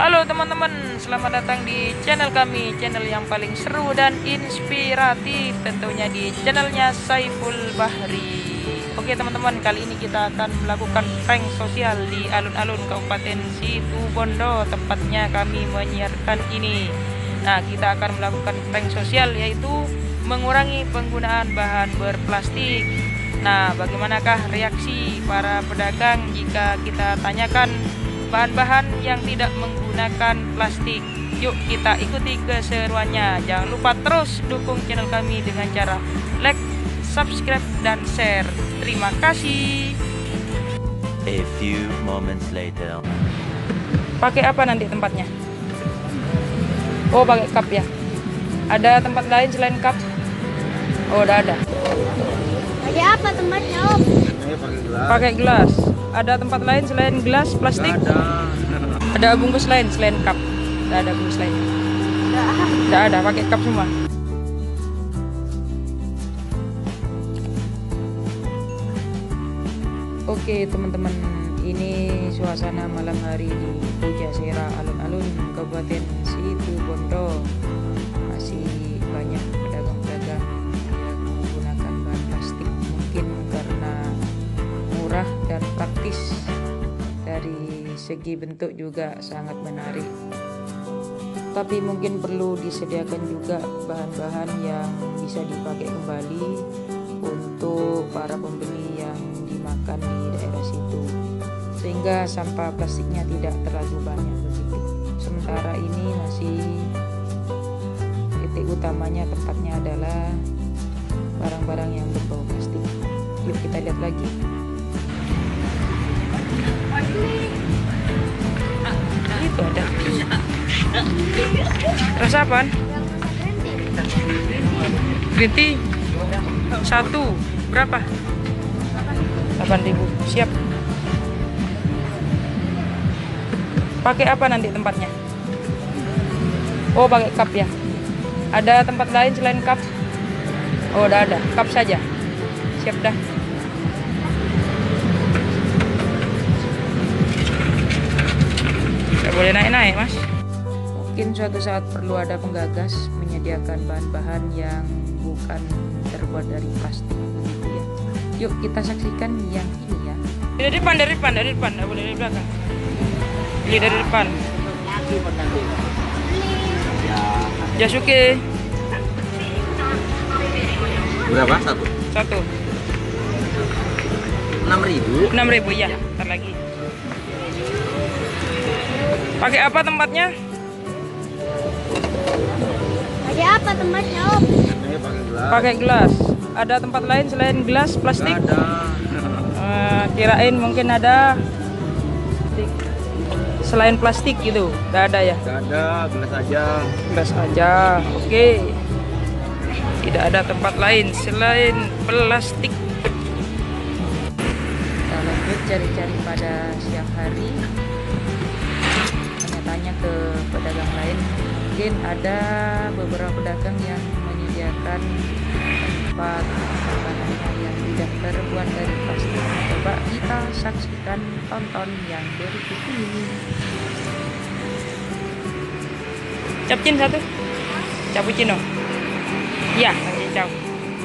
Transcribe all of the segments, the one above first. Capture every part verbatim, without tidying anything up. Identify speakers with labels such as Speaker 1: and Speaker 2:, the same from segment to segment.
Speaker 1: Halo teman-teman, selamat datang di channel kami, channel yang paling seru dan inspiratif, tentunya di channelnya Saiful Bahri. Oke teman-teman, kali ini kita akan melakukan prank sosial di alun-alun Kabupaten Situbondo, tempatnya kami menyiarkan ini. Nah, kita akan melakukan prank sosial yaitu mengurangi penggunaan bahan berplastik. Nah, bagaimanakah reaksi para pedagang jika kita tanyakan bahan-bahan yang tidak menggunakan plastik? Yuk kita ikuti keseruannya. Jangan lupa terus dukung channel kami dengan cara like, subscribe, dan share. Terima kasih.
Speaker 2: A few moments later.
Speaker 1: Pakai apa nanti tempatnya? Oh, pakai cup ya. Ada tempat lain selain cup? Oh, udah ada.
Speaker 3: Pakai apa tempatnya, Om?
Speaker 1: Pakai gelas. Ada tempat lain selain gelas plastik?
Speaker 4: Ada.
Speaker 1: Ada bungkus lain selain cup? Tidak ada bungkus lain. Tidak ada, pakai cup semua. Oke teman-teman, ini suasana malam hari di Pujasera alun-alun Kabupaten Situbondo. Masih banyak pedagang-pedagang yang menggunakan bahan plastik, mungkin karena murah dan praktis. Dari segi bentuk juga sangat menarik, tapi mungkin perlu disediakan juga bahan-bahan yang bisa dipakai kembali untuk para pembeli yang dimakan di daerah situ, sehingga sampah plastiknya tidak terlalu banyak begitu. Sementara ini masih titik utamanya, tempatnya adalah barang-barang yang berbau plastik. Yuk kita lihat lagi. Itu ada. Rasa apaan? Green tea satu berapa? delapan ribu. Siap. Pakai apa nanti tempatnya? Oh, pakai cup ya. Ada tempat lain selain cup? Oh, udah ada. Cup saja. Siap dah. Gak boleh naik-naik, Mas. Mungkin suatu saat perlu ada penggagas menyediakan bahan-bahan yang bukan terbuat dari plastik begitu ya. Yuk kita saksikan yang ini ya. Dari depan, dari depan, dari depan, nggak boleh dari belakang. Beli dari depan. Jasuke.
Speaker 4: Berapa satu?
Speaker 1: Satu.
Speaker 4: Enam ribu.
Speaker 1: Enam ribu ya. Ntar lagi. Pakai apa tempatnya?
Speaker 3: Pakai apa tempatnya, Om?
Speaker 4: Pakai gelas.
Speaker 1: Pakai gelas. Ada tempat lain selain gelas plastik?
Speaker 4: Nggak ada.
Speaker 1: Uh, kirain mungkin ada selain plastik gitu. Nggak ada ya?
Speaker 4: Nggak ada, gelas aja.
Speaker 1: Gelas aja. Oke. Tidak ada tempat lain selain plastik. Kita lanjut cari-cari pada siang hari. Tanya ke pedagang lain, mungkin ada beberapa pedagang yang menyediakan tempat makanannya yang tidak terbuat dari plastik. Coba kita saksikan, tonton yang berikut ini. Capcin satu, cappuccino. Ya, cincau.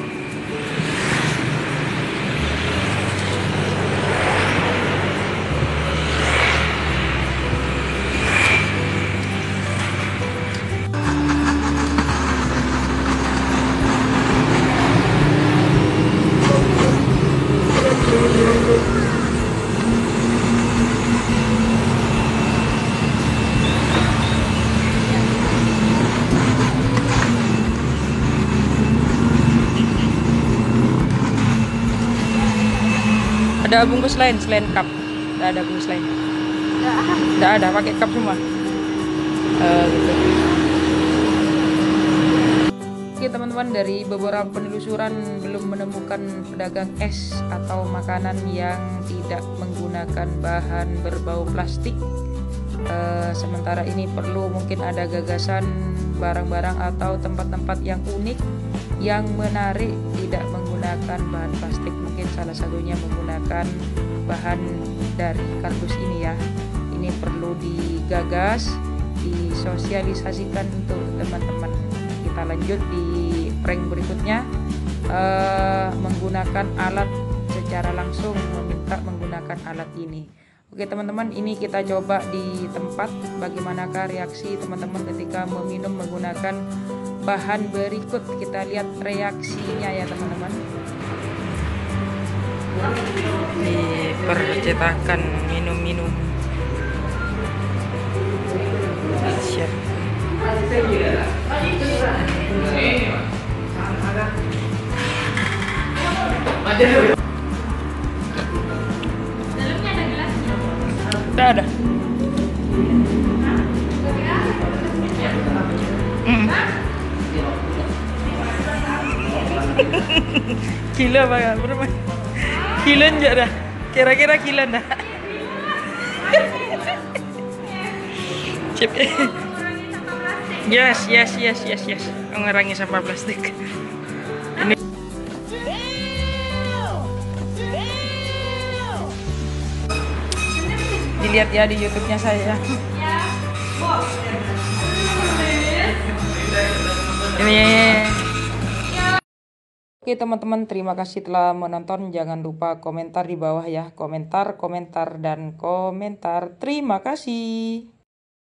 Speaker 1: Ada bungkus lain selain cup? Tidak ada bungkus lain. Tidak ada, pakai cup semua. Uh, gitu. Oke teman-teman, dari beberapa penelusuran belum menemukan pedagang es atau makanan yang tidak menggunakan bahan berbau plastik. Uh, sementara ini perlu mungkin ada gagasan barang-barang atau tempat-tempat yang unik yang menarik, tidak menggunakan bahan plastik. Mungkin salah satunya menggunakan bahan dari kardus ini ya. Ini ini perlu digagas, disosialisasikan untuk teman-teman. Kita lanjut di prank berikutnya, uh, menggunakan alat secara langsung, meminta menggunakan alat ini. Oke teman-teman, ini kita coba di tempat. Bagaimanakah reaksi teman-teman ketika meminum menggunakan bahan berikut? Kita lihat reaksinya ya teman-teman. Di percetakan minum-minum. Siap. Udah ada. Hmm. Kilo apa? Berapa? Kilan aja dah. Kira-kira kilan dah. Cip. Yes, yes, yes, yes, yes. Mengurangi sampah plastik. Ini. Dilihat ya di YouTube-nya saya. Ini. Oke teman-teman, terima kasih telah menonton. Jangan lupa komentar di bawah ya. Komentar, komentar, dan komentar. Terima kasih.